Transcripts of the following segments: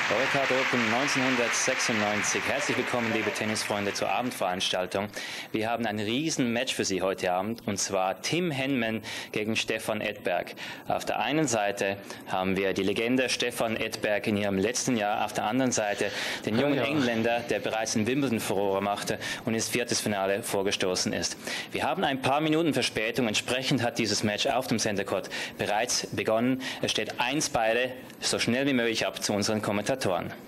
Rocard Open 1996. Herzlich willkommen, liebe Tennisfreunde, zur Abendveranstaltung. Wir haben ein Riesen-Match für Sie heute Abend, und zwar Tim Henman gegen Stefan Edberg. Auf der einen Seite haben wir die Legende Stefan Edberg in ihrem letzten Jahr, auf der anderen Seite den jungen Engländer, der bereits in Wimbledon Furore machte und ins Viertelfinale vorgestoßen ist. Wir haben ein paar Minuten Verspätung, entsprechend hat dieses Match auf dem Center Court bereits begonnen. Es steht 1 beide, so schnell wie möglich ab zu unseren Kommentatoren.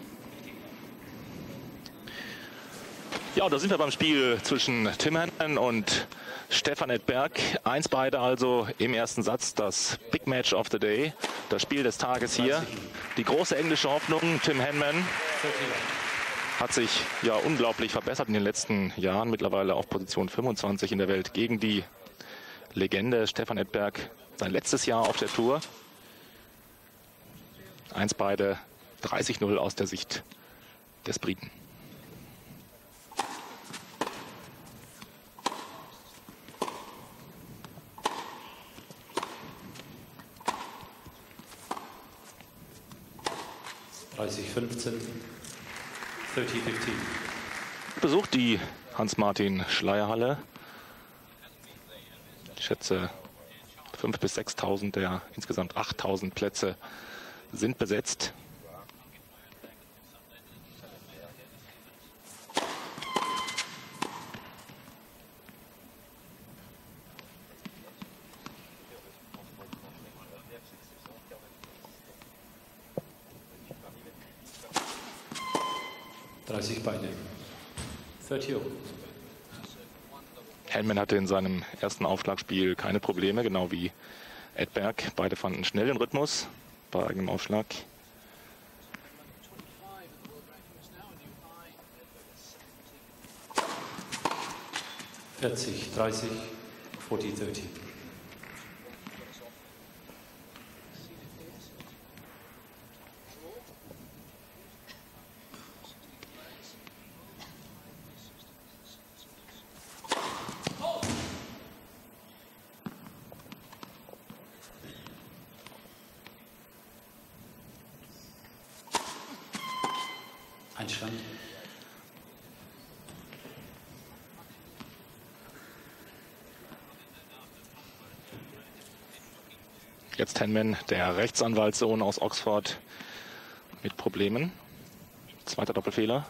Ja, da sind wir beim Spiel zwischen Tim Henman und Stefan Edberg. 1 beide also im ersten Satz, das Big Match of the Day, das Spiel des Tages hier. Die große englische Hoffnung, Tim Henman, hat sich ja unglaublich verbessert in den letzten Jahren, mittlerweile auf Position 25 in der Welt gegen die Legende Stefan Edberg, sein letztes Jahr auf der Tour. 1 beide, 30-0 aus der Sicht des Briten. Besucht die Hans-Martin-Schleyer-Halle. Ich schätze 5.000 bis 6.000 der insgesamt 8.000 Plätze sind besetzt. Henman hatte in seinem ersten Aufschlagspiel keine Probleme, genau wie Edberg. Beide fanden schnell den Rhythmus bei eigenem Aufschlag. Einstand. Jetzt Henman, der Rechtsanwaltssohn aus Oxford, mit Problemen. Zweiter Doppelfehler.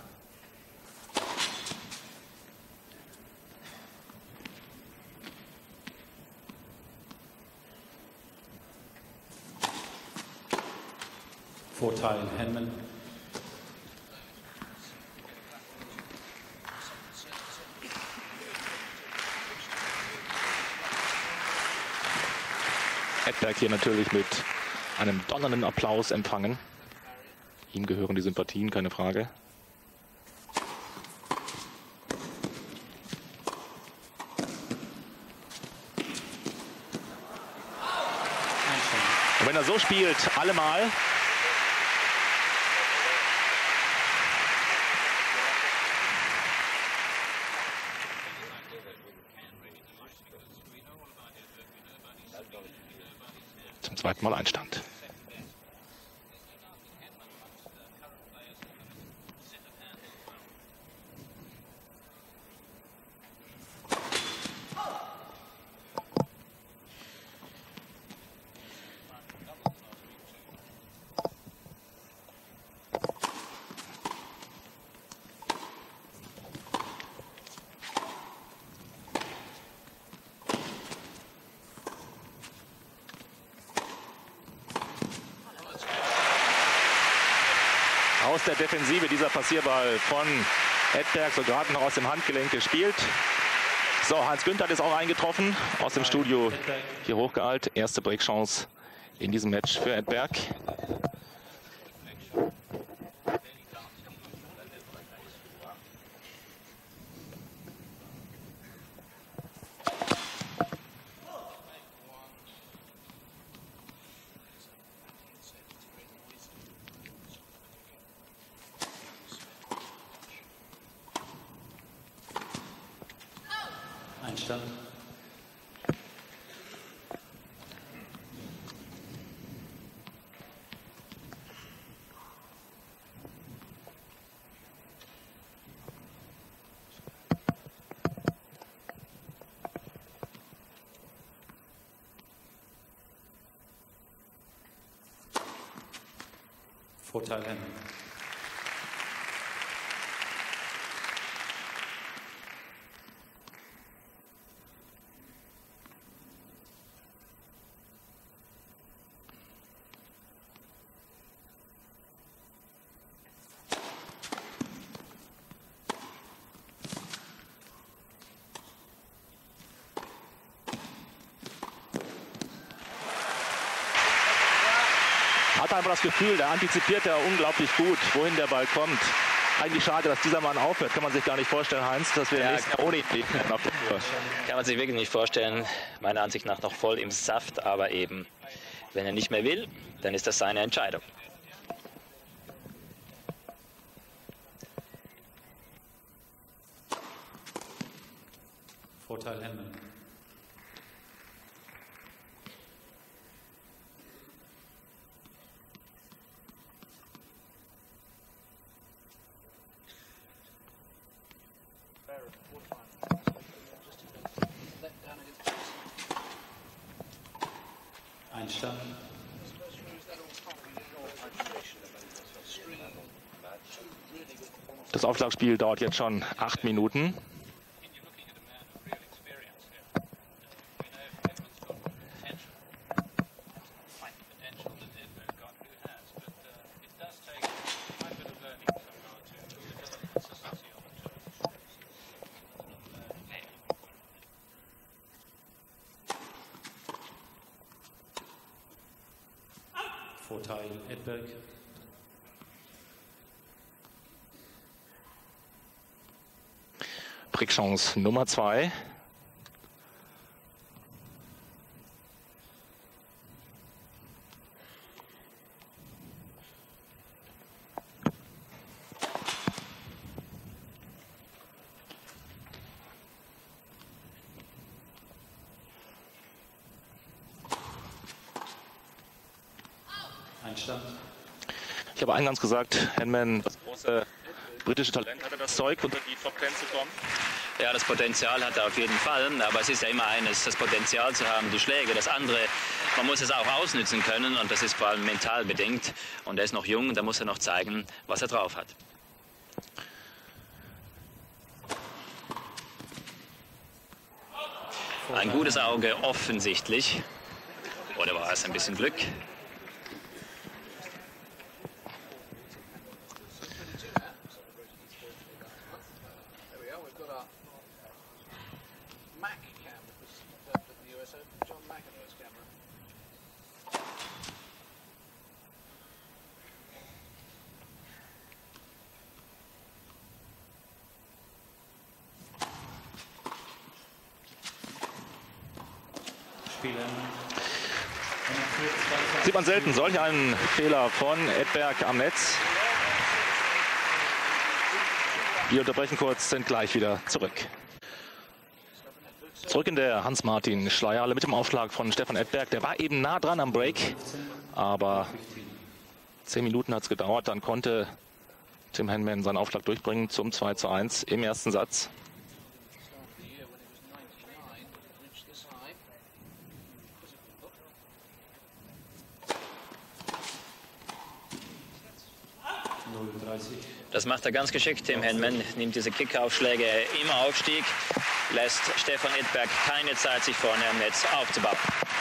Vorteil Henman. Edberg hier natürlich mit einem donnernden Applaus empfangen. Ihm gehören die Sympathien, keine Frage. Und wenn er so spielt, allemal. Zum zweiten Mal Einstand. Aus der Defensive dieser Passierball von Edberg, so gerade noch aus dem Handgelenk gespielt. So, Hans Günther ist auch eingetroffen, aus dem Studio hier hochgeeilt. Erste Breakchance in diesem Match für Edberg. Einstand. Vorteil Henman. Hat einfach das Gefühl, der antizipiert ja unglaublich gut, wohin der Ball kommt. Eigentlich schade, dass dieser Mann aufhört. Kann man sich gar nicht vorstellen, Heinz, dass wir nächstes Jahr ohne ihn liegen auf der Tour. Kann man sich wirklich nicht vorstellen. Meiner Ansicht nach noch voll im Saft, aber eben, wenn er nicht mehr will, dann ist das seine Entscheidung. Vorteil Henman. Einstand. Das Aufschlagspiel dauert jetzt schon 8 Minuten. Vorteil Edberg. Breakchance Nummer 2. Einstand. Ich habe eingangs gesagt, Henman, das große britische Talent, hatte das Zeug, unter die Top 10 zu kommen. Ja, das Potenzial hat er auf jeden Fall, aber es ist ja immer eines, das Potenzial zu haben, die Schläge. Das andere, man muss es auch ausnützen können und das ist vor allem mental bedingt. Und er ist noch jung, da muss er noch zeigen, was er drauf hat. Ein gutes Auge offensichtlich. Oder war es ein bisschen Glück? Sieht man selten solch einen Fehler von Edberg am Netz. Wir unterbrechen kurz, sind gleich wieder zurück. Zurück in der Hans-Martin-Schleierhalle mit dem Aufschlag von Stefan Edberg. Der war eben nah dran am Break, aber 10 Minuten hat es gedauert. Dann konnte Tim Henman seinen Aufschlag durchbringen zum 2:1 im ersten Satz. Das macht er ganz geschickt, Tim Henman. Nimmt diese Kickaufschläge im Aufstieg, lässt Stefan Edberg keine Zeit, sich vorne am Netz aufzubauen.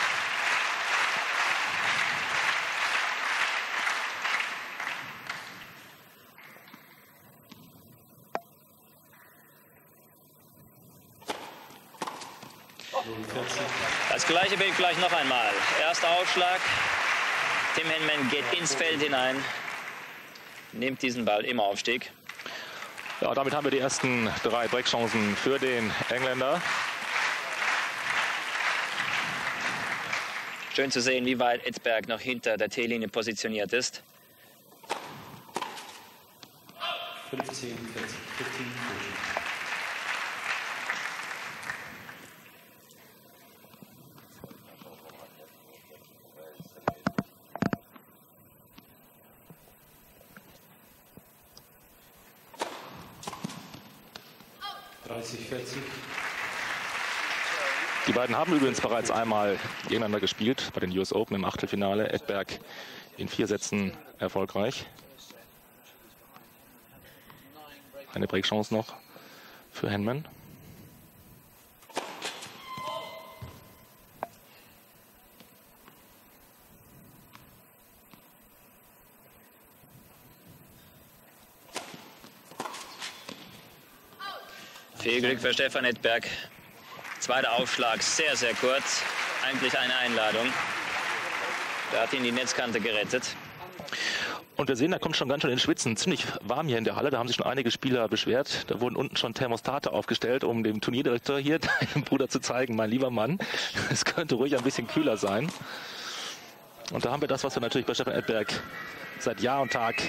Das gleiche Bild gleich noch einmal. Erster Aufschlag. Tim Henman geht ins Feld hinein. Nimmt diesen Ball im Aufstieg. Ja, damit haben wir die ersten 3 Breakchancen für den Engländer. Schön zu sehen, wie weit Edberg noch hinter der T-Linie positioniert ist. 15, 40, 15, 30, 40. Die beiden haben übrigens bereits einmal gegeneinander gespielt bei den US Open im Achtelfinale. Edberg in 4 Sätzen erfolgreich. Eine Breakchance noch für Henman. Viel Glück für Stefan Edberg. Zweiter Aufschlag, sehr, sehr kurz. Eigentlich eine Einladung. Da hat ihn die Netzkante gerettet. Und wir sehen, da kommt schon ganz schön ins Schwitzen. Ziemlich warm hier in der Halle. Da haben sich schon einige Spieler beschwert. Da wurden unten schon Thermostate aufgestellt, um dem Turnierdirektor hier, deinem Bruder, zu zeigen, mein lieber Mann, es könnte ruhig ein bisschen kühler sein. Und da haben wir das, was wir natürlich bei Stefan Edberg seit Jahr und Tag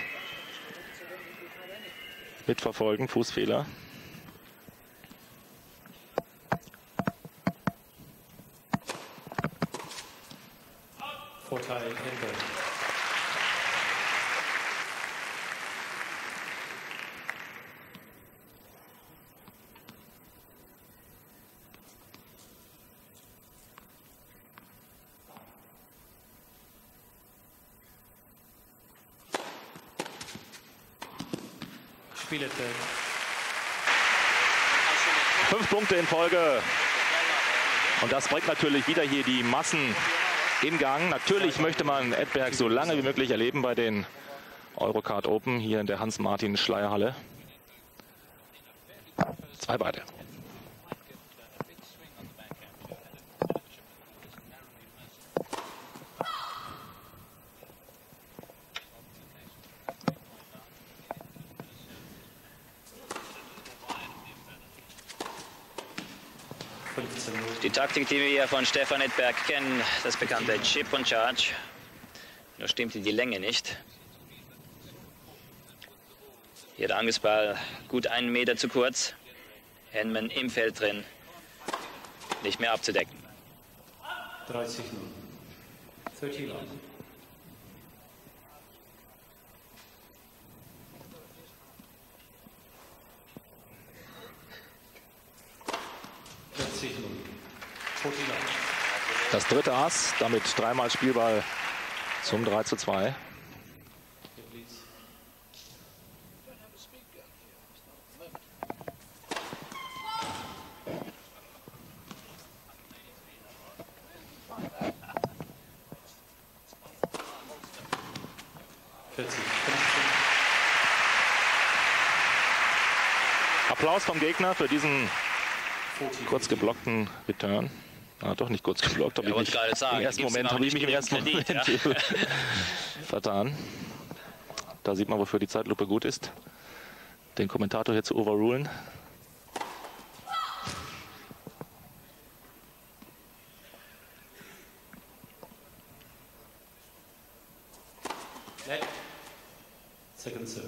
mitverfolgen. Fußfehler. Vorteil Edberg. Spiel Edberg. 5 Punkte in Folge. Und das bringt natürlich wieder hier die Massen in Gang. Natürlich möchte man Edberg so lange wie möglich erleben bei den Eurocard Open hier in der Hans-Martin-Schleyer-Halle. 2 beide. Die Taktik, die wir hier von Stefan Edberg kennen, das bekannte Chip und Charge. Nur stimmte die Länge nicht. Hier der Angriffsball gut 1 Meter zu kurz. Henman im Feld drin, nicht mehr abzudecken. 30-0. 30 Love. Das dritte Ass, damit 3-mal Spielball zum 3:2. Applaus vom Gegner für diesen kurz geblockten Return. Ah, doch nicht kurz geblockt. Im ersten Moment habe ich mich vertan. Da sieht man, wofür die Zeitlupe gut ist. Den Kommentator hier zu overrulen. Second serve.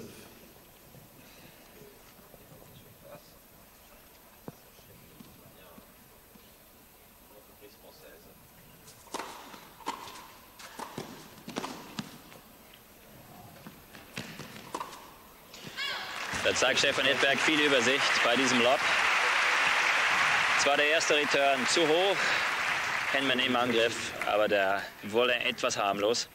Da zeigt Stefan Edberg viel Übersicht bei diesem Lob. Zwar der erste Return zu hoch, Henman im Angriff, aber der Volley etwas harmlos.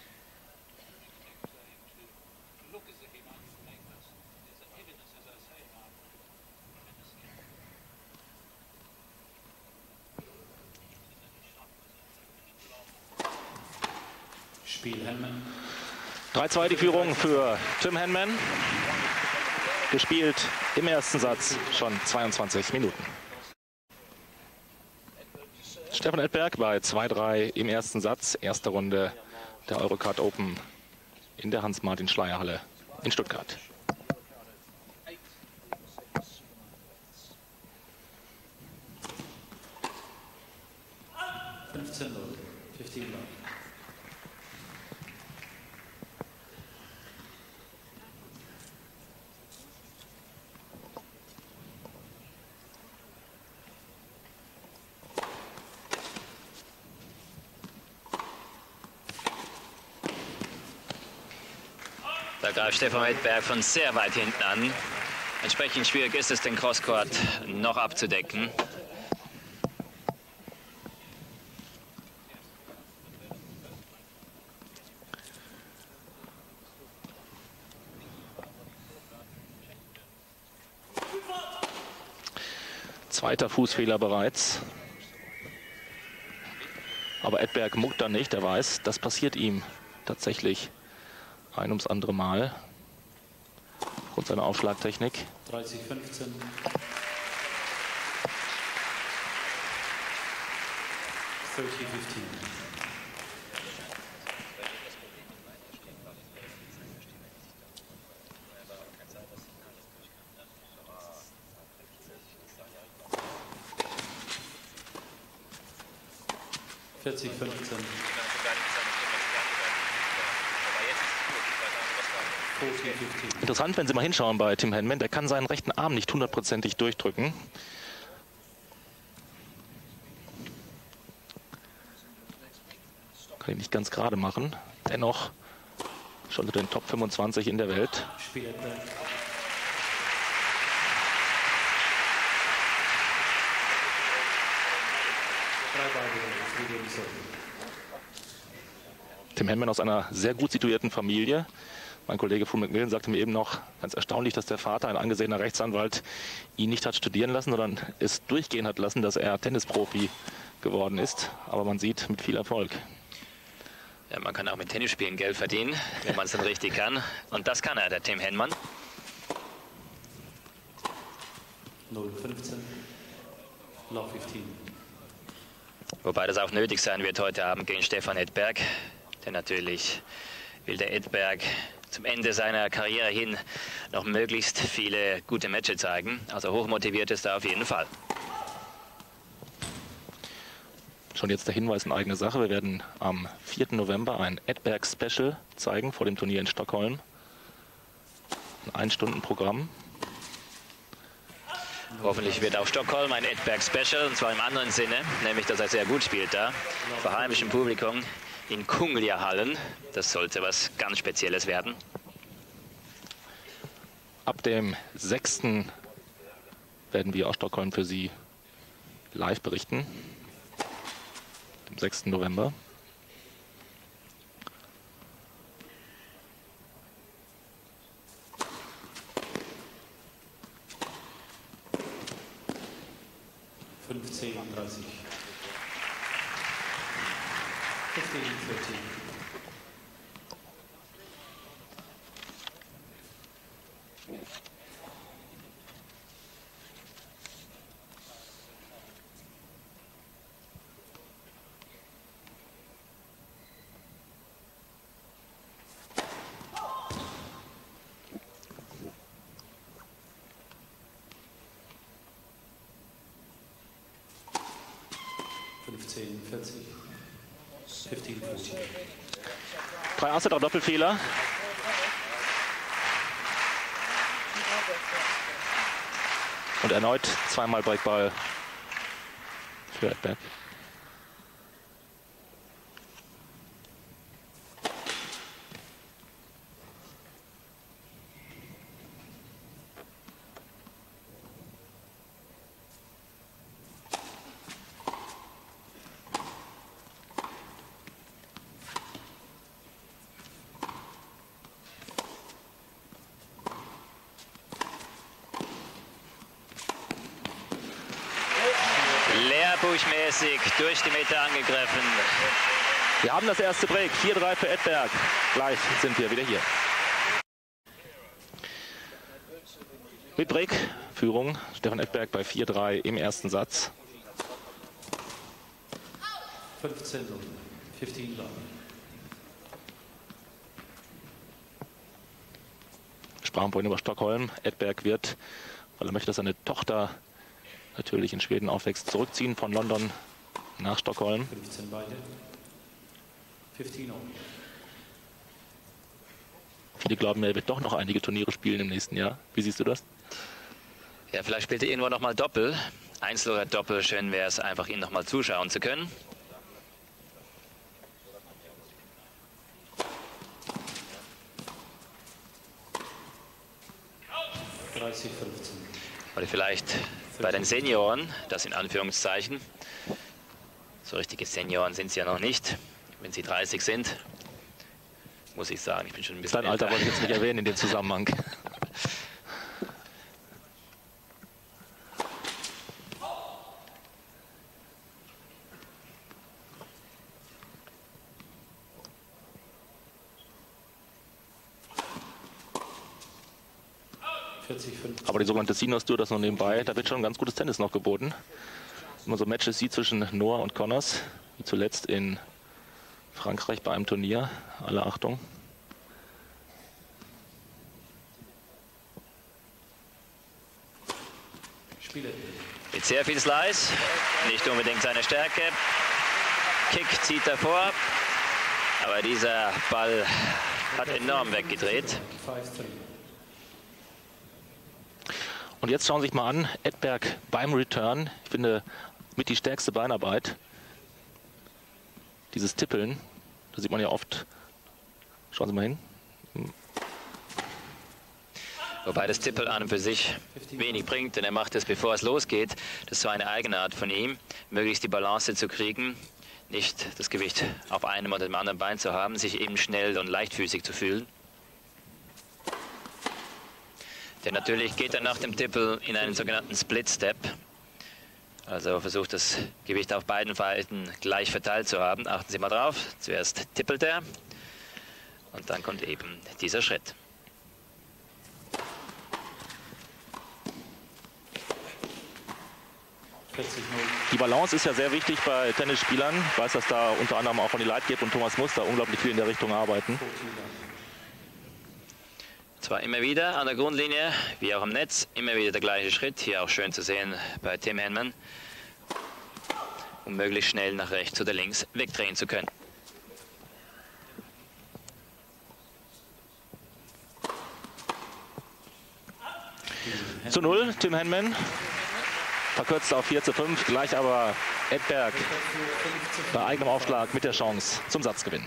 Spiel Henman. 3:2 die Führung für Tim Henman. Gespielt im ersten Satz schon 22 Minuten. Stefan Edberg bei 2:3 im ersten Satz. Erste Runde der Eurocard Open in der Hans-Martin-Schleyer-Halle in Stuttgart. Da greift Stefan Edberg von sehr weit hinten an. Entsprechend schwierig ist es, den Crosscourt noch abzudecken. Zweiter Fußfehler bereits. Aber Edberg muckt dann nicht. Er weiß, das passiert ihm tatsächlich ein ums andere Mal. Aufgrund seiner Aufschlagtechnik. 30, 15. Vierzig, 15. Interessant, wenn Sie mal hinschauen bei Tim Henman, der kann seinen rechten Arm nicht hundertprozentig durchdrücken. Kann ihn nicht ganz gerade machen. Dennoch schon unter den Top 25 in der Welt. Tim Henman aus einer sehr gut situierten Familie. Mein Kollege von McMillan sagte mir eben noch, ganz erstaunlich, dass der Vater, ein angesehener Rechtsanwalt, ihn nicht hat studieren lassen, sondern es durchgehen hat lassen, dass er Tennisprofi geworden ist. Aber man sieht, mit viel Erfolg. Ja, man kann auch mit Tennisspielen Geld verdienen, wenn man es dann richtig kann. Und das kann er, der Tim Henman. 0-15. Love 15. Wobei das auch nötig sein wird heute Abend gegen Stefan Edberg. Denn natürlich will der Edberg zum Ende seiner Karriere hin noch möglichst viele gute Matches zeigen. Also hochmotiviert ist er auf jeden Fall. Schon jetzt der Hinweis in eigener Sache. Wir werden am 4. November ein Edberg-Special zeigen vor dem Turnier in Stockholm. Ein 1-Stunden-Programm. Hoffentlich wird auch Stockholm ein Edberg-Special, und zwar im anderen Sinne, nämlich dass er sehr gut spielt da, vor heimischem Publikum in Kungliahallen. Das sollte was ganz Spezielles werden. Ab dem 6. werden wir aus Stockholm für Sie live berichten. Am 6. November. Fünfzehn, 30. 15, 13. Fünfzehn, 40. 15, 14. 3 Asse, 3 Doppelfehler. Und erneut zweimal Breakball für Edberg. Lehrbuchmäßig durch die Mitte angegriffen. Wir haben das erste Break. 4-3 für Edberg. Gleich sind wir wieder hier. Mit Break-Führung. Stefan Edberg bei 4-3 im ersten Satz. 15, 15 love. Wir sprachen vorhin über Stockholm. Edberg wird, weil er möchte, dass seine Tochter natürlich in Schweden aufwächst, zurückziehen von London nach Stockholm. 15 beide. 15 all. Viele glauben, er wird doch noch einige Turniere spielen im nächsten Jahr. Wie siehst du das? Ja, vielleicht spielt er irgendwo nochmal Doppel. Einzel oder Doppel, schön wäre es einfach, ihn nochmal zuschauen zu können. .30, 15. Oder vielleicht bei den Senioren, das in Anführungszeichen. So richtige Senioren sind sie ja noch nicht. Wenn sie 30 sind, muss ich sagen, ich bin schon ein bisschen Dein Alter wollte ich jetzt nicht erwähnen in dem Zusammenhang. 40, 15. Aber die sogenannte Seniors Tour, das noch nebenbei, da wird schon ganz gutes Tennis noch geboten. Wenn man so Matches sieht zwischen Noah und Connors, wie zuletzt in Frankreich bei einem Turnier. Alle Achtung. Mit sehr viel Slice, nicht unbedingt seine Stärke. Kick zieht er vor, aber dieser Ball hat enorm weggedreht. 5-3. Und jetzt schauen Sie sich mal an, Edberg beim Return. Ich finde, mit die stärkste Beinarbeit. Dieses Tippeln, da sieht man ja oft. Schauen Sie mal hin. Wobei das Tippel an und für sich wenig bringt, denn er macht es, bevor es losgeht. Das ist so eine Eigenart von ihm, möglichst die Balance zu kriegen, nicht das Gewicht auf einem oder dem anderen Bein zu haben, sich eben schnell und leichtfüßig zu fühlen. Denn natürlich geht er nach dem Tippel in einen sogenannten Split Step. Also versucht das Gewicht auf beiden Seiten gleich verteilt zu haben. Achten Sie mal drauf, zuerst tippelt er und dann kommt eben dieser Schritt. Die Balance ist ja sehr wichtig bei Tennisspielern. Ich weiß, dass da unter anderem auch von die Leitgeb und Thomas Muster unglaublich viel in der Richtung arbeiten. Zwar immer wieder an der Grundlinie, wie auch im Netz, immer wieder der gleiche Schritt. Hier auch schön zu sehen bei Tim Henman, um möglichst schnell nach rechts oder links wegdrehen zu können. Zu 0, Tim Henman. Verkürzt auf 4:5, gleich aber Edberg bei eigenem Aufschlag mit der Chance zum Satzgewinn.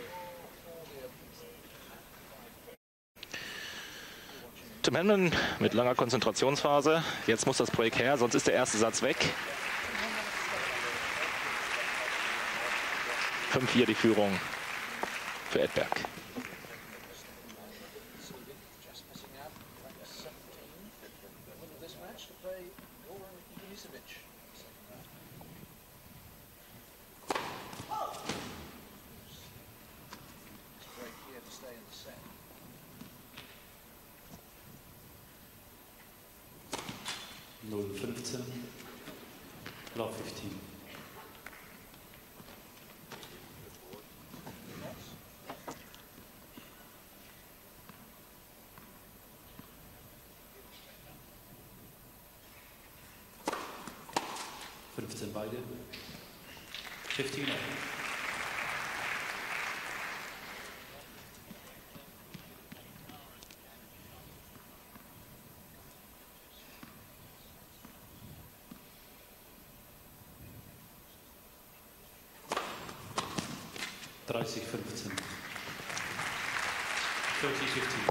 Tim Henman mit langer Konzentrationsphase. Jetzt muss das Break her, sonst ist der erste Satz weg. 5:4 die Führung für Edberg. Love 15. Beide. 15. Dreißig, 15. 30, 15.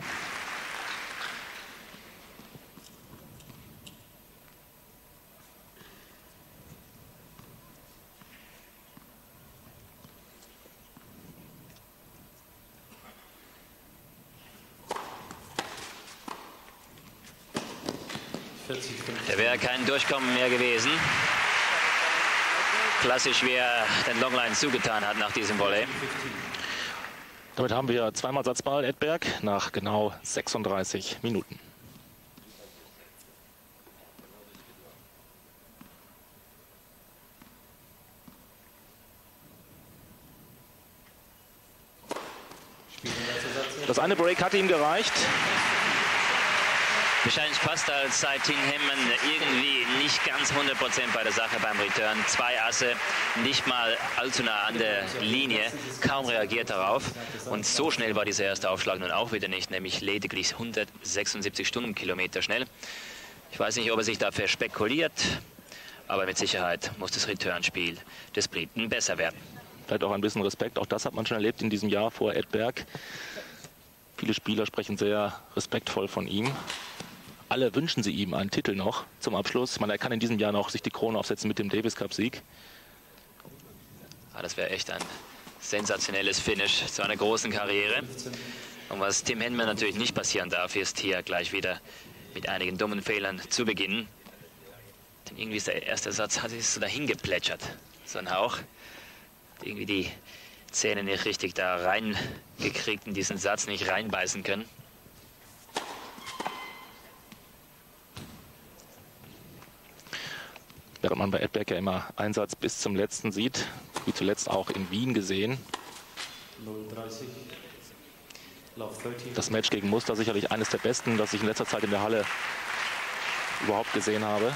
Da wäre kein Durchkommen mehr gewesen. Klassisch, wie er den Longline zugetan hat nach diesem Volley. Damit haben wir zweimal Satzball Edberg nach genau 36 Minuten. Das eine Break hat ihm gereicht. Wahrscheinlich fast, als sei Tim Henman irgendwie nicht ganz 100% bei der Sache beim Return. Zwei Asse, nicht mal allzu nah an der Linie, kaum reagiert darauf. Und so schnell war dieser erste Aufschlag nun auch wieder nicht, nämlich lediglich 176 Stundenkilometer schnell. Ich weiß nicht, ob er sich dafür spekuliert, aber mit Sicherheit muss das Returnspiel des Briten besser werden. Vielleicht auch ein bisschen Respekt, auch das hat man schon erlebt in diesem Jahr vor Edberg. Viele Spieler sprechen sehr respektvoll von ihm. Alle wünschen sie ihm einen Titel noch zum Abschluss. Ich meine, er kann in diesem Jahr noch sich die Krone aufsetzen mit dem Davis Cup Sieg. Ja, das wäre echt ein sensationelles Finish zu einer großen Karriere. Und was Tim Henman natürlich nicht passieren darf, ist hier gleich wieder mit einigen dummen Fehlern zu beginnen. Denn irgendwie ist der erste Satz, hat sich so dahin geplätschert. So ein Hauch. Irgendwie die Zähne nicht richtig da reingekriegt, in diesen Satz nicht reinbeißen können. Während man bei Edberg ja immer Einsatz bis zum letzten sieht, wie zuletzt auch in Wien gesehen. 0,30. Love 30. Das Match gegen Muster sicherlich eines der besten, das ich in letzter Zeit in der Halle überhaupt gesehen habe.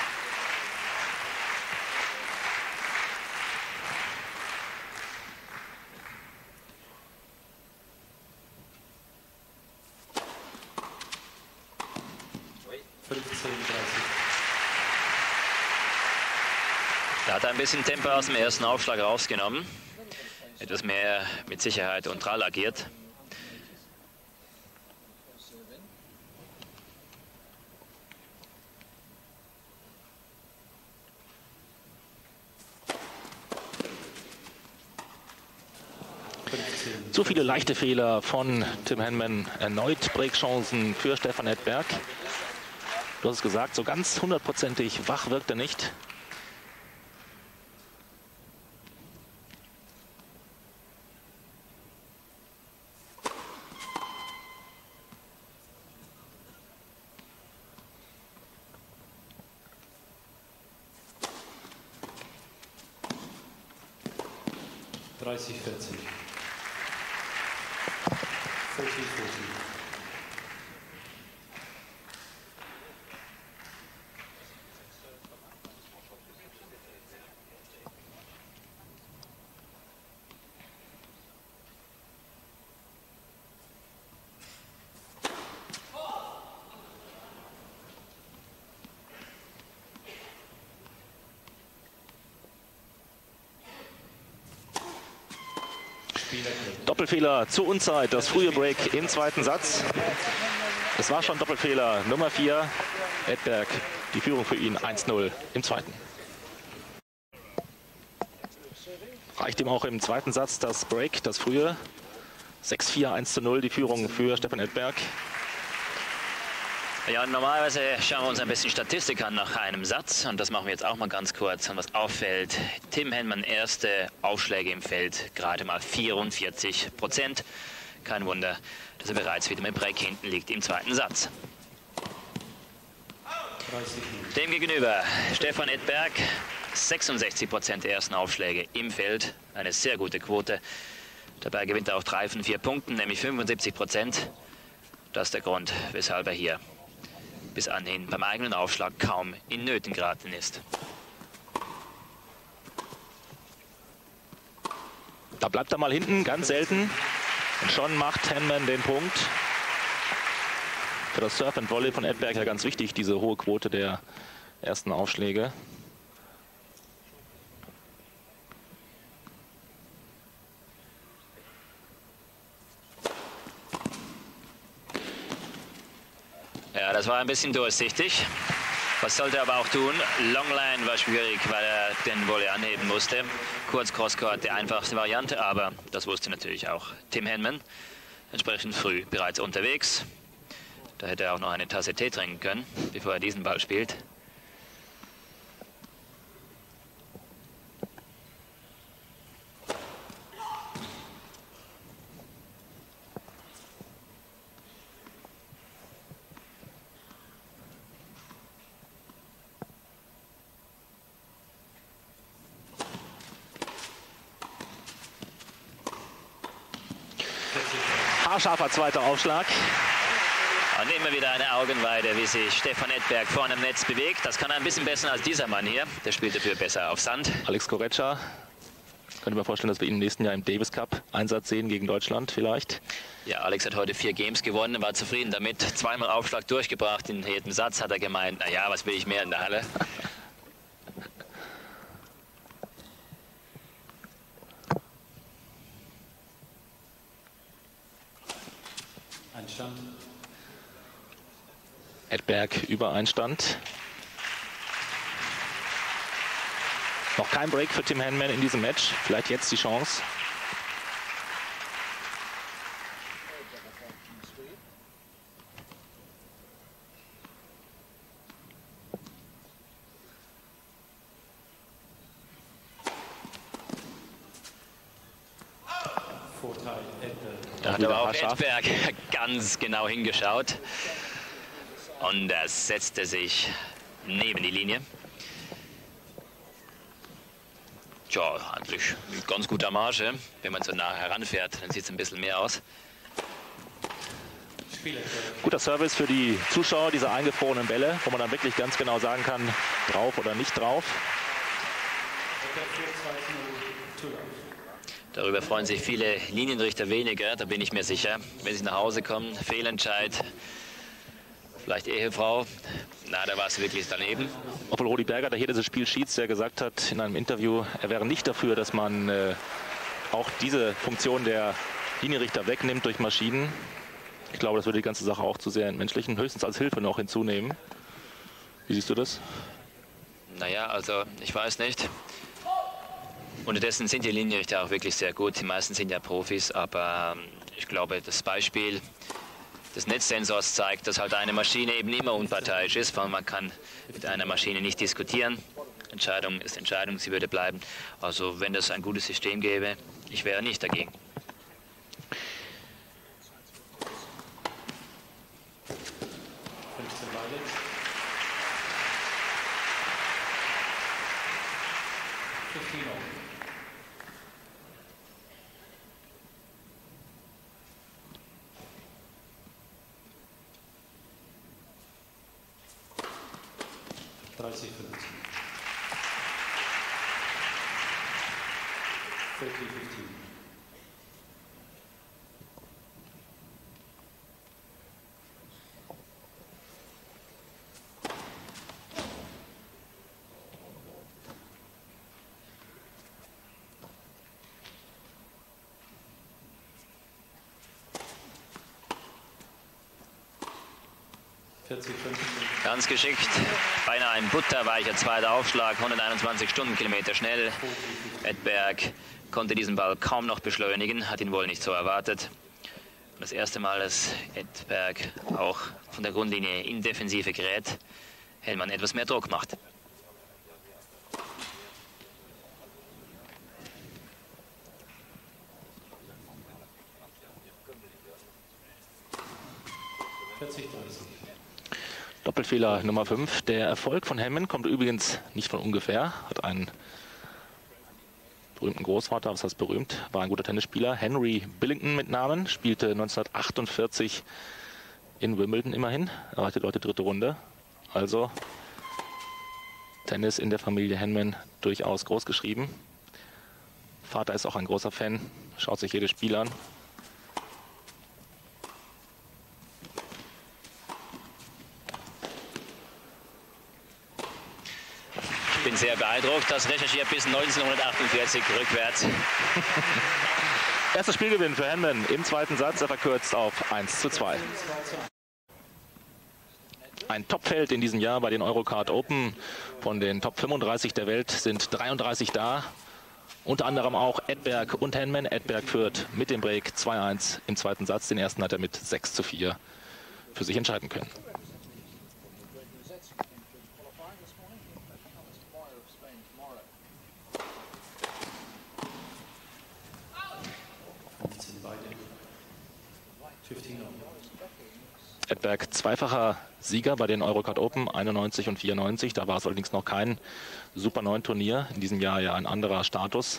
Da hat er ein bisschen Tempo aus dem ersten Aufschlag rausgenommen. Etwas mehr mit Sicherheit und Trall agiert. Zu viele leichte Fehler von Tim Henman. Erneut Breakchancen für Stefan Edberg. Du hast es gesagt, so ganz hundertprozentig wach wirkt er nicht. Dreißig, 40. 40, 40. Doppelfehler zur Unzeit, das frühe Break im zweiten Satz. Es war schon Doppelfehler Nummer 4. Edberg, die Führung für ihn 1-0 im zweiten. Reicht ihm auch im zweiten Satz das Break, das frühe. 6-4, 1-0 die Führung für Stefan Edberg. Ja, normalerweise schauen wir uns ein bisschen Statistik an nach einem Satz und das machen wir jetzt auch mal ganz kurz. Und was auffällt, Tim Henman erste Aufschläge im Feld, gerade mal 44%. Kein Wunder, dass er bereits wieder mit Break hinten liegt im zweiten Satz. Demgegenüber Stefan Edberg, 66% der ersten Aufschläge im Feld, eine sehr gute Quote. Dabei gewinnt er auch 3 von 4 Punkten, nämlich 75%. Das ist der Grund, weshalb er hier bis anhin beim eigenen Aufschlag kaum in Nöten geraten ist. Da bleibt er mal hinten, ganz selten. Und schon macht Henman den Punkt. Für das Surf and Volley von Edberg ja ganz wichtig, diese hohe Quote der ersten Aufschläge. Ja, das war ein bisschen durchsichtig. Was sollte er aber auch tun? Longline war schwierig, weil er den Volley anheben musste. Kurz Crosscourt, die einfachste Variante, aber das wusste natürlich auch Tim Henman. Entsprechend früh bereits unterwegs. Da hätte er auch noch eine Tasse Tee trinken können, bevor er diesen Ball spielt. Haarscharfer zweiter Aufschlag. Und immer wieder eine Augenweide, wie sich Stefan Edberg vorne im Netz bewegt. Das kann er ein bisschen besser als dieser Mann hier. Der spielt dafür besser auf Sand. Alex Korecza. Könnte mir vorstellen, dass wir ihn im nächsten Jahr im Davis Cup Einsatz sehen gegen Deutschland vielleicht. Ja, Alex hat heute 4 Games gewonnen, war zufrieden damit. 2-mal Aufschlag durchgebracht. In jedem Satz hat er gemeint, naja, was will ich mehr in der Halle? Einstand. Edberg über Einstand. Noch kein Break für Tim Henman in diesem Match. Vielleicht jetzt die Chance. Vorteil Edberg. Da hat aber auch Edberg ganz genau hingeschaut. Und er setzte sich neben die Linie. Tja, eigentlich mit ganz guter Marge. Wenn man so nah heranfährt, dann sieht es ein bisschen mehr aus. Guter Service für die Zuschauer, diese eingefrorenen Bälle, wo man dann wirklich ganz genau sagen kann, drauf oder nicht drauf. Darüber freuen sich viele Linienrichter weniger, da bin ich mir sicher. Wenn sie nach Hause kommen, Fehlentscheid, vielleicht Ehefrau, na, da war es wirklich daneben. Obwohl Rudi Berger, der hier dieses Spiel schießt, der gesagt hat in einem Interview, er wäre nicht dafür, dass man auch diese Funktion der Linienrichter wegnimmt durch Maschinen. Ich glaube, das würde die ganze Sache auch zu sehr entmenschlichen, höchstens als Hilfe noch hinzunehmen. Wie siehst du das? Naja, also ich weiß nicht. Unterdessen sind die Linienrichter auch wirklich sehr gut. Die meisten sind ja Profis, aber ich glaube, das Beispiel des Netzsensors zeigt, dass halt eine Maschine eben immer unparteiisch ist, weil man kann mit einer Maschine nicht diskutieren. Entscheidung ist Entscheidung, sie würde bleiben. Also wenn das ein gutes System gäbe, ich wäre nicht dagegen. Ganz geschickt, beinahe ein butterweicher zweiter Aufschlag, 121 Stundenkilometer schnell. Edberg konnte diesen Ball kaum noch beschleunigen, hat ihn wohl nicht so erwartet. Das erste Mal, dass Edberg auch von der Grundlinie in Defensive gerät, Hellmann etwas mehr Druck macht. Doppelfehler Nummer 5. Der Erfolg von Henman kommt übrigens nicht von ungefähr. Hat einen berühmten Großvater, was heißt berühmt, war ein guter Tennisspieler. Henry Billington mit Namen, spielte 1948 in Wimbledon immerhin. Erreichte dort die dritte Runde. Also Tennis in der Familie Henman durchaus groß geschrieben. Vater ist auch ein großer Fan, schaut sich jedes Spiel an. Ich bin sehr beeindruckt, das recherchiert bis 1948 rückwärts. Erstes Spielgewinn für Henman im zweiten Satz, er verkürzt auf 1:2. Ein Topfeld in diesem Jahr bei den Eurocard Open. Von den Top 35 der Welt sind 33 da. Unter anderem auch Edberg und Henman. Edberg führt mit dem Break 2:1 im zweiten Satz. Den ersten hat er mit 6:4 für sich entscheiden können. Edberg zweifacher Sieger bei den Eurocard Open, 91 und 94. Da war es allerdings noch kein Super 9 Turnier. In diesem Jahr ja ein anderer Status.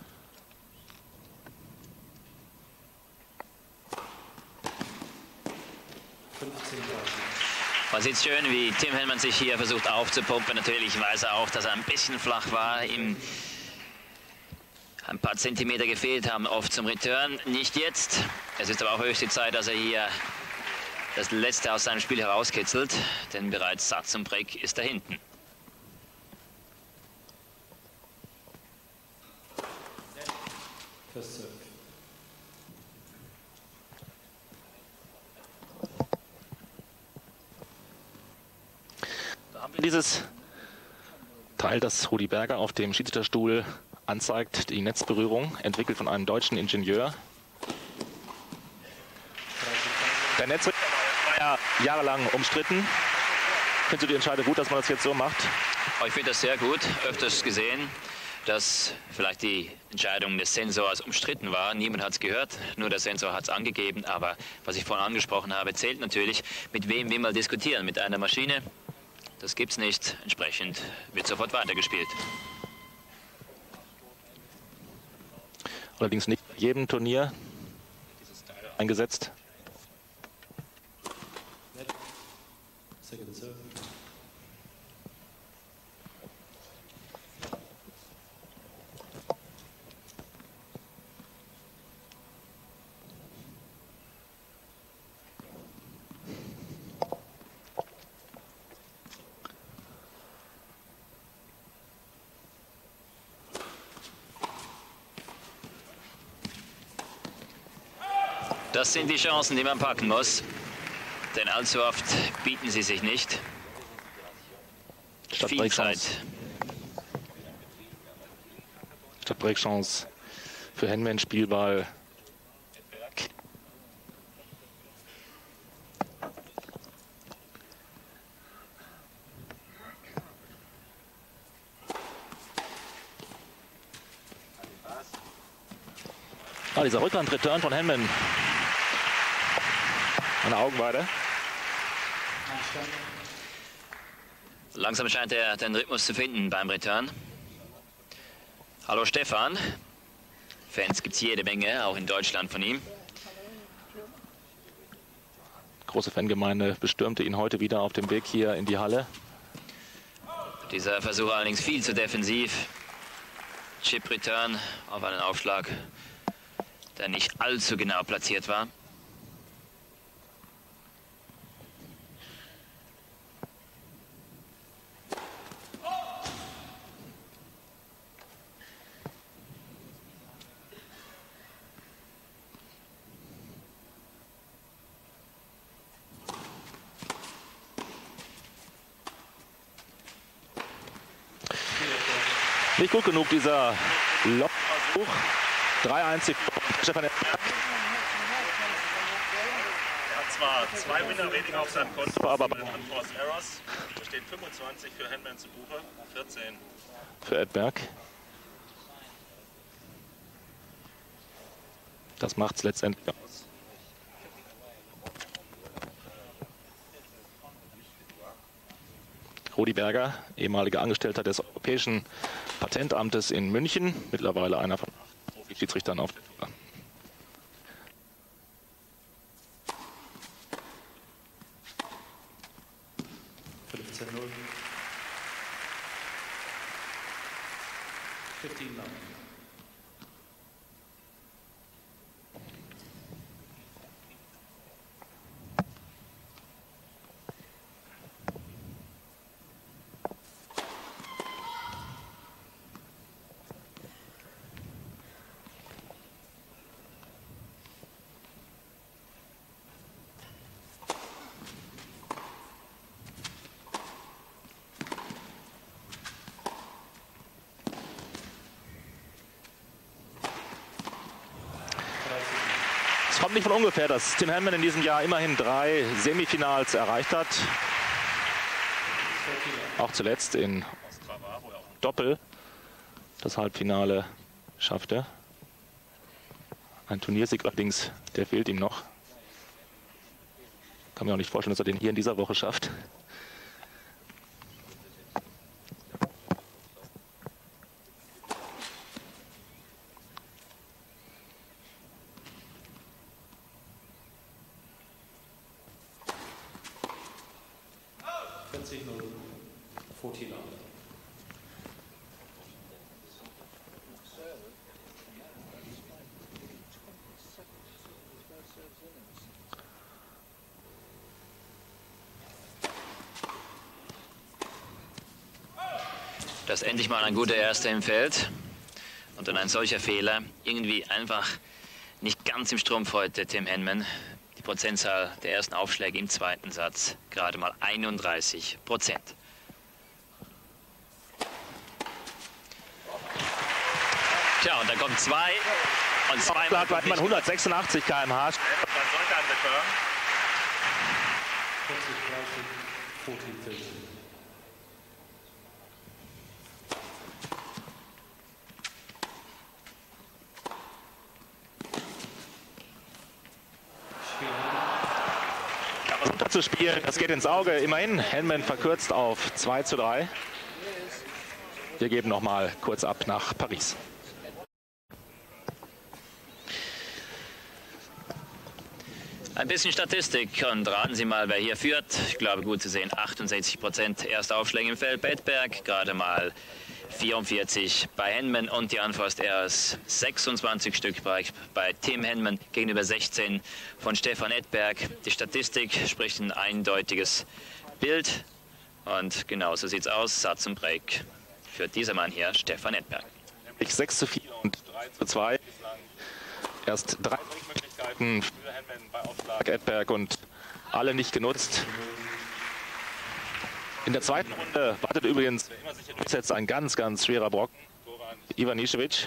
Man sieht schön, wie Tim Hellmann sich hier versucht aufzupumpen. Natürlich weiß er auch, dass er ein bisschen flach war. Ihm ein paar Zentimeter gefehlt haben oft zum Return. Nicht jetzt. Es ist aber auch höchste Zeit, dass er hier das Letzte aus seinem Spiel herauskitzelt, denn bereits Satz und Break ist da hinten. Da haben wir dieses Teil, das Rudi Berger auf dem Schiedsrichterstuhl anzeigt, die Netzberührung, entwickelt von einem deutschen Ingenieur. Der Netzrichter war ja jahrelang umstritten. Findest du die Entscheidung gut, dass man das jetzt so macht? Ich finde das sehr gut, öfters gesehen, dass vielleicht die Entscheidung des Sensors umstritten war. Niemand hat es gehört, nur der Sensor hat es angegeben. Aber was ich vorhin angesprochen habe, zählt natürlich, mit wem wir mal diskutieren. Mit einer Maschine, das gibt es nicht. Entsprechend wird sofort weitergespielt. Allerdings nicht in jedem Turnier eingesetzt. Second serve. Das sind die Chancen, die man packen muss. Denn allzu oft bieten sie sich nicht. Viel Zeit. Statt Breakchance für Henman, Spielball. Dieser Rückhand-Return von Henman. Eine Augenweide. Langsam scheint er den Rhythmus zu finden beim Return. Hallo Stefan. Fans gibt es jede Menge, auch in Deutschland von ihm. Große Fangemeinde bestürmte ihn heute wieder auf dem Weg hier in die Halle. Dieser Versuch allerdings viel zu defensiv. Chip-Return auf einen Aufschlag, der nicht allzu genau platziert war. Nicht gut genug, dieser Lob-Versuch. 3-1 Stefan Edberg. Er hat zwar 2 Winner-Rating auf seinem Konto, aber bei Unforced Errors. Da steht 25 für Henman zu Buche, 14 für Edberg. Das macht es letztendlich aus. Rudi Berger, ehemaliger Angestellter des Europäischen Patentamtes in München, mittlerweile einer von Profi-Schiedsrichtern auf der Tour. Es kommt nicht von ungefähr, dass Tim Henman in diesem Jahr immerhin 3 Semifinals erreicht hat. Auch zuletzt in Ostrava, wo er auch Doppel das Halbfinale schaffte. Ein Turniersieg allerdings, der fehlt ihm noch. Kann mir auch nicht vorstellen, dass er den hier in dieser Woche schafft. Das ist endlich mal ein guter Erster im Feld. Und dann ein solcher Fehler. Irgendwie einfach nicht ganz im Strumpf heute, Tim Henman. Die Prozentzahl der ersten Aufschläge im zweiten Satz gerade mal 31%. Tja, und dann kommen 2 und 2 Schlag war 186 km/h. Man sollte ein Return. 40, 30, 40, 30. Zu spielen, das geht ins Auge. Immerhin, Henman verkürzt auf 2:3. Wir geben noch mal kurz ab nach Paris. bisschen Statistik und raten Sie mal, wer hier führt. Ich glaube, gut zu sehen, 68% erste Aufschläge im Feld bei Edberg, gerade mal 44 bei Henman und die Unforced Errors 26 Stück bei Tim Henman gegenüber 16 von Stefan Edberg. Die Statistik spricht ein eindeutiges Bild und genau so sieht es aus. Satz und Break für dieser Mann hier, Stefan Edberg. 6:4 und 3:2. Erst 3 Breakmöglichkeiten für Henman bei Aufschlag Edberg und alle nicht genutzt. In der zweiten Runde wartet übrigens, wer immer sich hier durchsetzt, ein ganz, ganz schwerer Brocken. Ivanišević.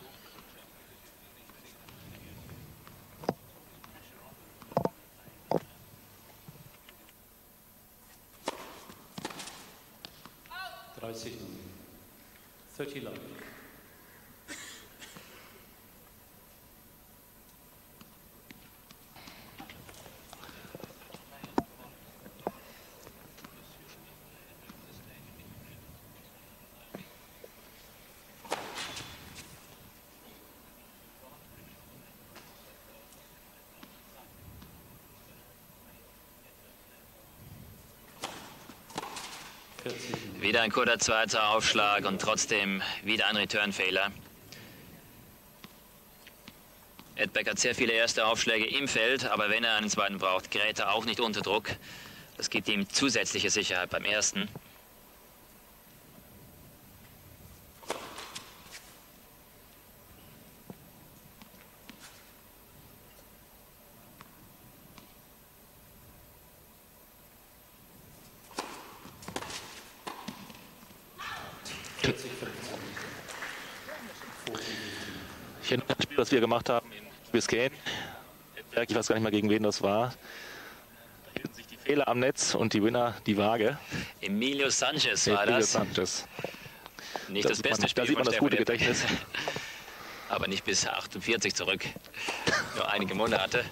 Dreißig. 30 love. Wieder ein kurzer zweiter Aufschlag und trotzdem wieder ein Return-Fehler. Edberg hat sehr viele erste Aufschläge im Feld, aber wenn er einen zweiten braucht, gerät er auch nicht unter Druck. Das gibt ihm zusätzliche Sicherheit beim ersten. Ich erinnere das Spiel, das wir gemacht haben in Biscayne. Ich weiß gar nicht mal, gegen wen das war. Da hielten sich die Fehler am Netz und die Winner die Waage. Emilio Sanchez war Emilio das. Sanchez. Nicht das beste Spiel Da sieht man von das gute Stefan Gedächtnis. Edberg. Aber nicht bis 48 zurück. Nur einige Monate.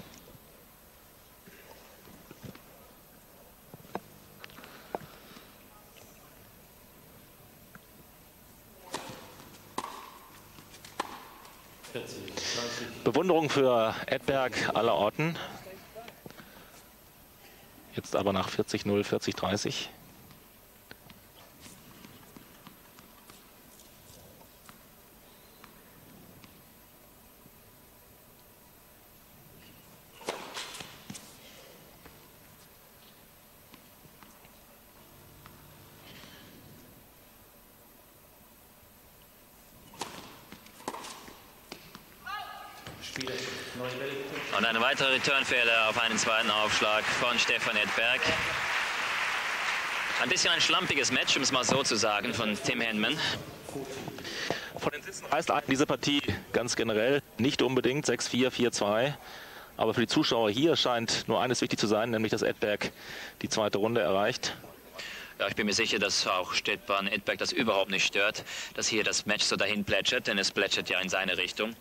Bewunderung für Edberg aller Orten. Jetzt aber nach 40:0, 40:30. Und ein weiterer Returnfehler auf einen zweiten Aufschlag von Stefan Edberg. Ein bisschen ein schlampiges Match, um es mal so zu sagen, von Tim Henman. Von den Sitzen heißt diese Partie ganz generell nicht unbedingt 6:4, 4:2. Aber für die Zuschauer hier scheint nur eines wichtig zu sein, nämlich dass Edberg die zweite Runde erreicht. Ja, ich bin mir sicher, dass auch Stefan Edberg das überhaupt nicht stört, dass hier das Match so dahin plätschert, denn es plätschert ja in seine Richtung.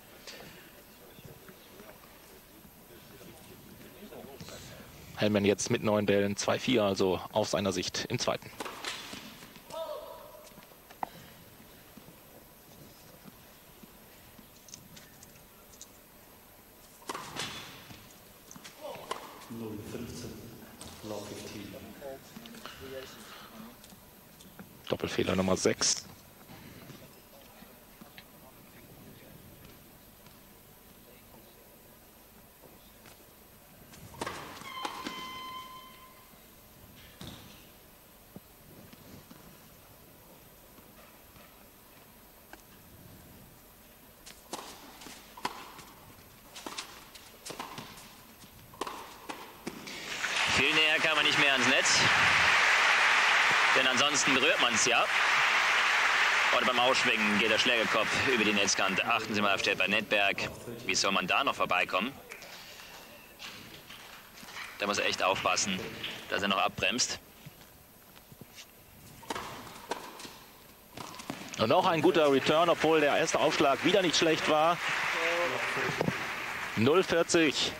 Henman jetzt mit 9 Bällen, 2:4, also aus seiner Sicht im zweiten. Doppelfehler Nummer 6. Viel näher kann man nicht mehr ans Netz, denn ansonsten berührt man es ja. Oder beim Ausschwingen geht der Schlägerkopf über die Netzkante. Achten Sie mal auf Stefan Edberg. Wie soll man da noch vorbeikommen? Da muss er echt aufpassen, dass er noch abbremst. Und auch ein guter Return, obwohl der erste Aufschlag wieder nicht schlecht war. 0:40.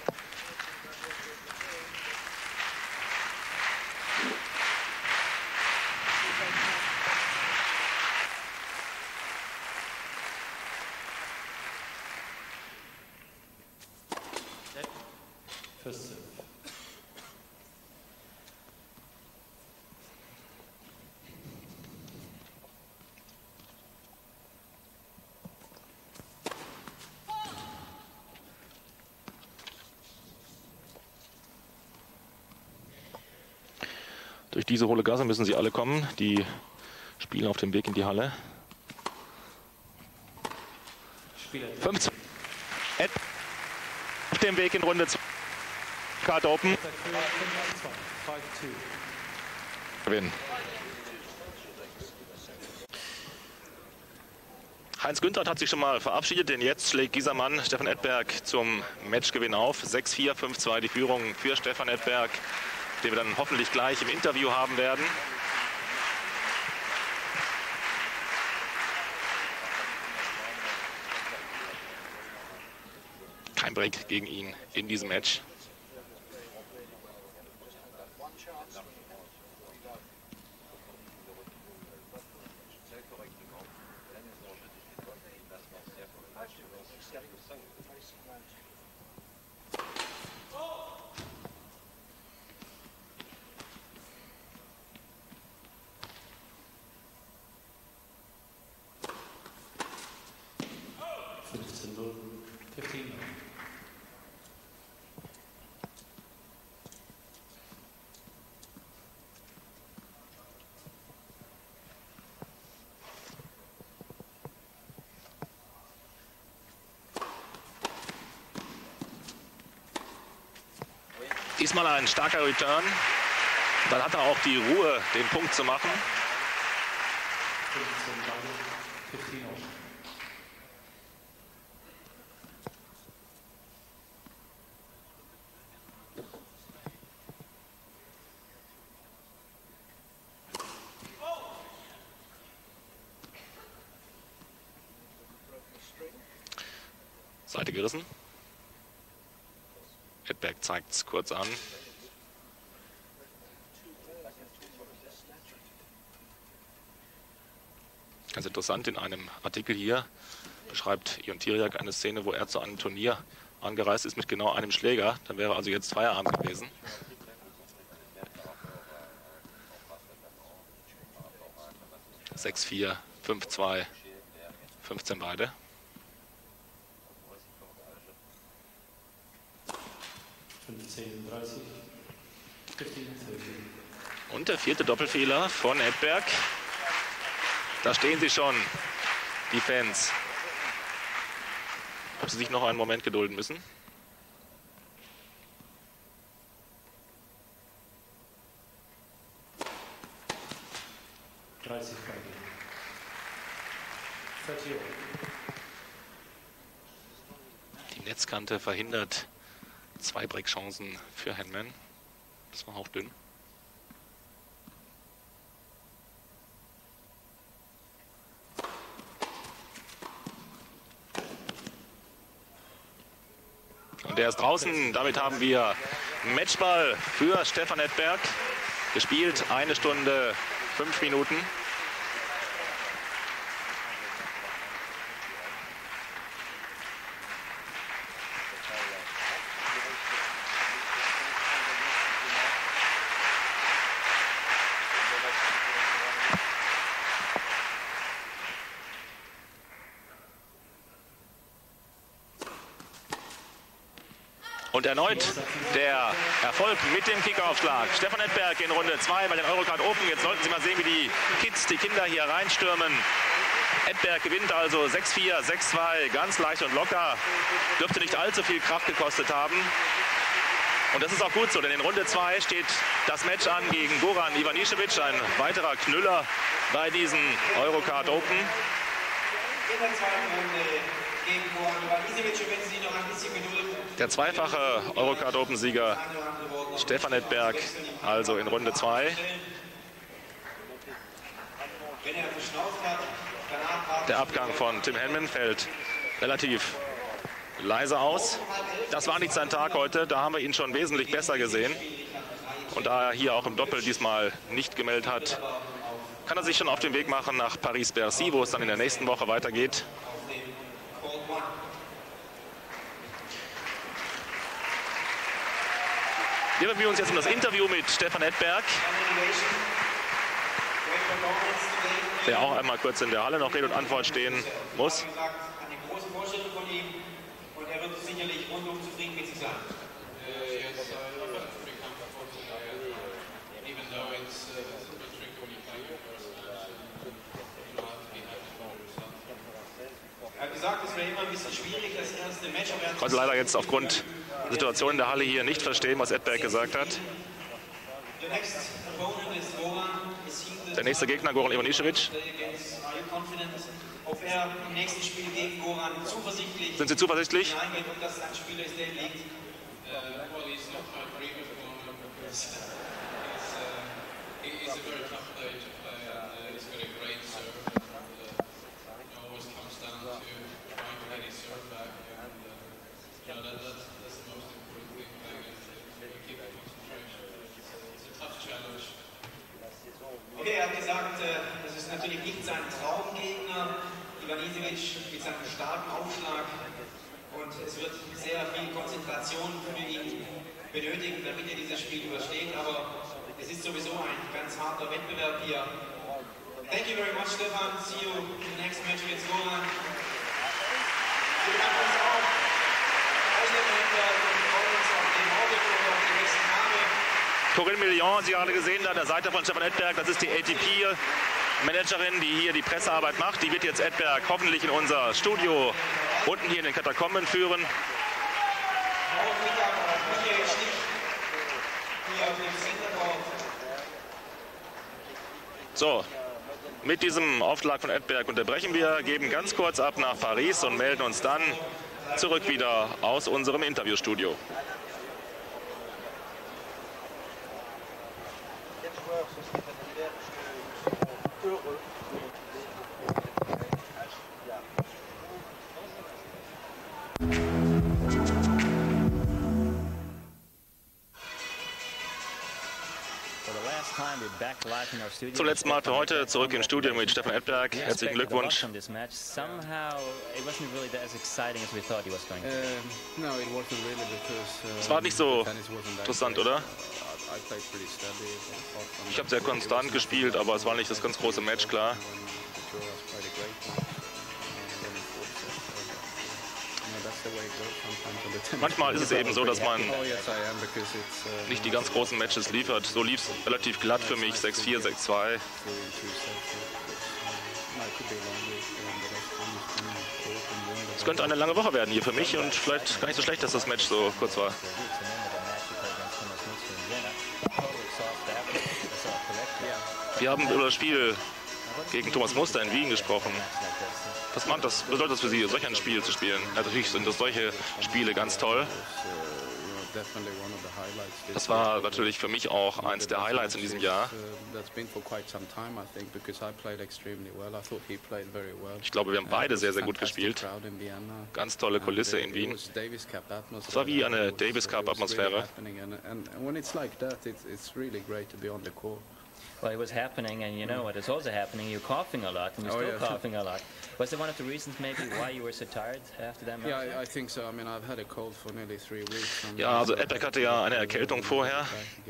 Durch diese hohle Gasse müssen sie alle kommen. Die spielen auf dem Weg in die Halle. 15. Auf dem Weg in Runde 2. Card Open. Gewinnen. Heinz Günthert hat sich schon mal verabschiedet, denn jetzt schlägt dieser Mann Stefan Edberg zum Matchgewinn auf. 6-4, 5-2 die Führung für Stefan Edberg, den wir dann hoffentlich gleich im Interview haben werden. Kein Break gegen ihn in diesem Match. Diesmal ein starker Return. Dann hat er auch die Ruhe, den Punkt zu machen. Seite gerissen. Edberg zeigt es kurz an. Ganz interessant, in einem Artikel hier beschreibt Ion Tiriac eine Szene, wo er zu einem Turnier angereist ist mit genau einem Schläger. Dann wäre also jetzt Feierabend gewesen. Sechs, 4, 5, 2, 15 beide. Und der vierte Doppelfehler von Edberg. Da stehen sie schon, die Fans. Ob sie sich noch einen Moment gedulden müssen. Die Netzkante verhindert 2 Breakchancen für Henman. Das war auch dünn. Und der ist draußen. Damit haben wir Matchball für Stefan Edberg. Gespielt 1 Stunde 5 Minuten. Und erneut der Erfolg mit dem Kickaufschlag. Stefan Edberg in Runde 2 bei den Eurocard Open. Jetzt sollten Sie mal sehen, wie die Kids, die Kinder hier reinstürmen. Edberg gewinnt also 6-4, 6-2, ganz leicht und locker. Dürfte nicht allzu viel Kraft gekostet haben. Und das ist auch gut so, denn in Runde 2 steht das Match an gegen Goran Ivanišević, ein weiterer Knüller bei diesen Eurocard Open. Der zweifache Eurocard Open-Sieger Stefan Edberg, also in Runde 2. Der Abgang von Tim Henman fällt relativ leise aus. Das war nicht sein Tag heute, da haben wir ihn schon wesentlich besser gesehen. Und da er hier auch im Doppel diesmal nicht gemeldet hat, kann er sich schon auf den Weg machen nach Paris-Bercy, wo es dann in der nächsten Woche weitergeht. Wir bemühen uns jetzt um das Interview mit Stefan Edberg, der auch einmal kurz in der Halle noch Rede und Antwort stehen muss. Eine große Vorstellung von ihm und er wird sicherlich rundum zufrieden mit sich sein. Even though it's immer ein bisschen schwierig, das erste Match. Ich konnte leider jetzt aufgrund der Situation in der Halle hier nicht verstehen, was Edberg gesagt hat. Der nächste Gegner, Goran Ivanišević. Ob er im nächsten Spiel gegen Goran zuversichtlich Sind Sie zuversichtlich? hineingeht und dass ein Spieler ist, der ihm liegt. It's a very tough day to play, and he's got a great serve. It always comes down to trying to get his serve back, and that's the most important thing. Keep concentration. It's a tough challenge. Okay, er hat gesagt, das ist natürlich nicht sein Traumgegner, Ivanišević mit seinem starken Aufschlag, und es wird sehr viel Konzentration für ihn benötigen, damit er dieses Spiel übersteht, aber es ist sowieso ein ganz harter Wettbewerb hier. Thank you very much, Stefan. See you in the next match against Goran. Vielen Dank uns auch. Außenhändler und freuen uns auf den Morgen und auf die nächsten Tage. Corinne Million, Sie gerade gesehen an der Seite von Stefan Edberg, das ist die ATP-Managerin, die hier die Pressearbeit macht. Die wird jetzt Edberg hoffentlich in unser Studio unten hier in den Katakomben führen. Morgen Mittag auf Michael Stich hier auf dem Centercourt. So, mit diesem Aufschlag von Edberg unterbrechen wir, geben ganz kurz ab nach Paris und melden uns dann zurück wieder aus unserem Interviewstudio. Zuletzt mal für heute zurück im Studio mit Stefan Edberg. Herzlichen Glückwunsch. Es war nicht so interessant, oder? Ich habe sehr konstant gespielt, aber es war nicht das ganz große Match, klar. Manchmal ist es eben so, dass man nicht die ganz großen Matches liefert. So lief es relativ glatt für mich, 6-4, 6-2. Es könnte eine lange Woche werden hier für mich und vielleicht gar nicht so schlecht, dass das Match so kurz war. Wir haben über das Spiel gegen Thomas Muster in Wien gesprochen. Was bedeutet das für Sie, solch ein Spiel zu spielen? Ja, natürlich sind das solche Spiele ganz toll. Das war natürlich für mich auch eins der Highlights in diesem Jahr. Ich glaube, wir haben beide sehr, sehr gut gespielt. Ganz tolle Kulisse in Wien. Es war wie eine Davis Cup-Atmosphäre. Well, it was happening, and you know what is also happening. You're coughing a lot, and you're still coughing a lot. Was it one of the reasons maybe why you were so tired after that match? Yeah, I think so. I mean, I've had a cold for nearly 3 weeks. Ja, also Edberg hatte ja eine Erkältung vorher.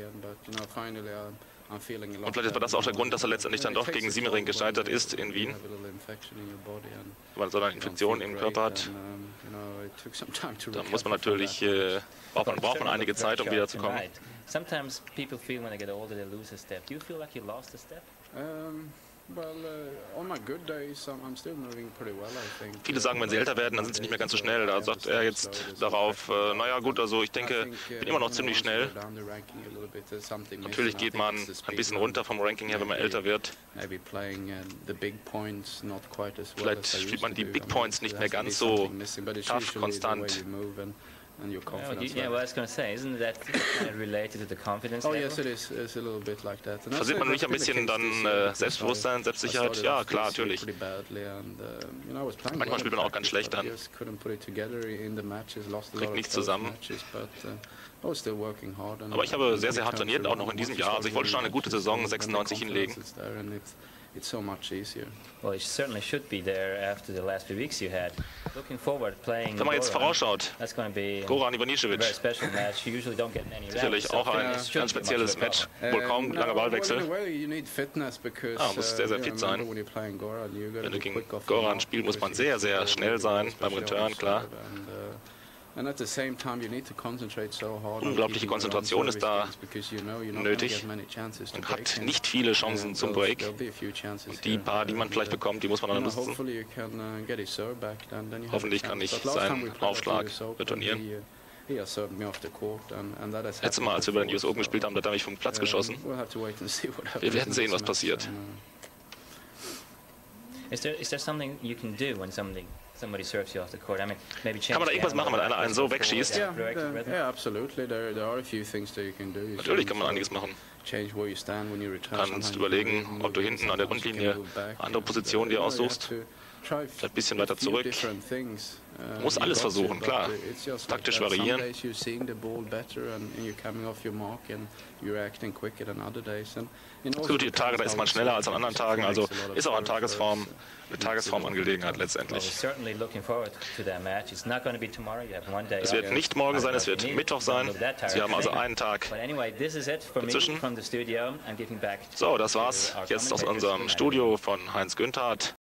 Und vielleicht war das auch der Grund, dass er letztendlich dann doch gegen Siemering gescheitert ist in Wien, weil er so eine Infektion im Körper hat. Da muss man natürlich, braucht man einige Zeit, um wiederzukommen. Sometimes people feel when they get older they lose a step. Do you feel like you lost a step? Viele sagen, wenn sie älter werden, dann sind sie nicht mehr ganz so schnell. Da sagt er jetzt darauf, naja gut, also ich denke, ich bin immer noch ziemlich schnell. Natürlich geht man ein bisschen runter vom Ranking her, wenn man älter wird. Vielleicht spielt man die Big Points nicht mehr ganz so tough, konstant. Yeah, well, I was going to say, isn't that related to the confidence level? Oh, yes, it is. It's a little bit like that. Versieht man nicht ein bisschen dann Selbstbewusstsein, Selbstsicherheit? Ja, klar, natürlich. Manchmal spielt man auch ganz schlecht dann. Kriegt nichts zusammen. Aber ich habe sehr, sehr hart trainiert, auch noch in diesem Jahr. Also ich wollte schon eine gute Saison 96 hinlegen. Well, you certainly should be there after the last few weeks you had. Looking forward playing. Wenn man jetzt vorausschaut, that's going to be Goran a very Ivanišević. special match. You usually don't get many. Sicherlich auch ein ganz spezielles Match. Wohl kaum langer Ballwechsel. Man muss sehr, sehr fit sein. Wenn du gegen Goran spielst, muss man sehr, sehr schnell sein beim Return, klar. Unglaubliche Konzentration ist da nötig. Man hat nicht viele Chancen zum Break. Und die paar, die man vielleicht bekommt, die muss man dann nutzen. Hoffentlich kann ich seinen Aufschlag retournieren. Letztes Mal, als wir bei den US Open gespielt haben, da hat er mich vom Platz geschossen. Wir werden sehen, was passiert. Is there something you can do when somebody serves you off the court? I mean, maybe change. Kann man da irgendwas machen, wenn einer einen so wegschießt? Natürlich kann man einiges machen. Kannst überlegen, ob du hinten an der Grundlinie eine andere Position dir aussuchst. Vielleicht ein bisschen weiter zurück. Man muss alles versuchen, klar. Taktisch variieren. Es gibt die Tage, da ist man schneller als an anderen Tagen, also ist auch eine Tagesformangelegenheit letztendlich. Es wird nicht morgen sein, es wird Mittwoch sein. Sie haben also einen Tag dazwischen. So, das war's jetzt aus unserem Studio von Heinz Günthardt.